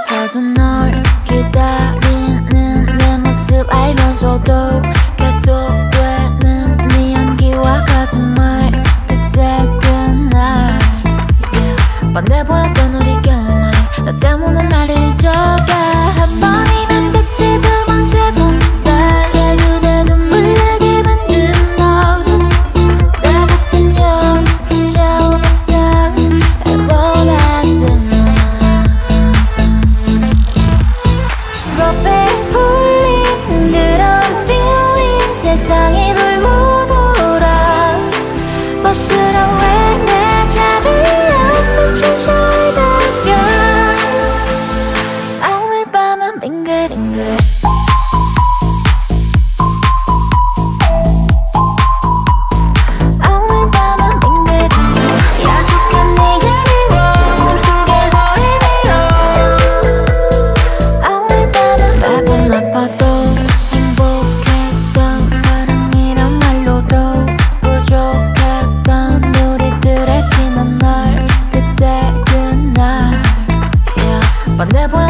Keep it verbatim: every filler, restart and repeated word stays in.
앞에서도 널 기다리는 내 모습 알면서도 계속되는 네 연기와 거짓말. 그때 그날 yeah. 반대 보였던 우리 결말 나 때문에 나를 잊어가. 한 번이면 됐지 두 번 세 번 나의 눈에 눈물 나게 만든 너도 나 같은 여자 없다는 해보았으면 겁에 홀린 그런 feeling 세상이 돌고 돌아 버스랑 왜 내 잠이 안 멈춘 소리다며. 아 오늘 밤은 빙글빙글 아 오늘 밤은 빙글빙글 야속한 네가 미워 꿈속에서 헤매어. 아 오늘 밤은 밥은 아파도 행복했어. 사랑이란 말로도 부족했던 우리들의 지난 날 그때 그날 yeah. 반대 보여